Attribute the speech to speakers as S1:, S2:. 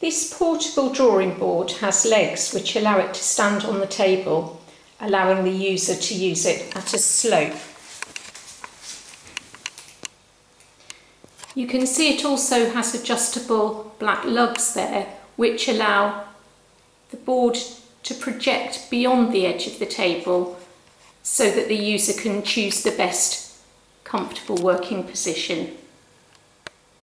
S1: This portable drawing board has legs which allow it to stand on the table, allowing the user to use it at a slope. You can see it also has adjustable black lugs there, which allow the board to project beyond the edge of the table so that the user can choose the best comfortable working position.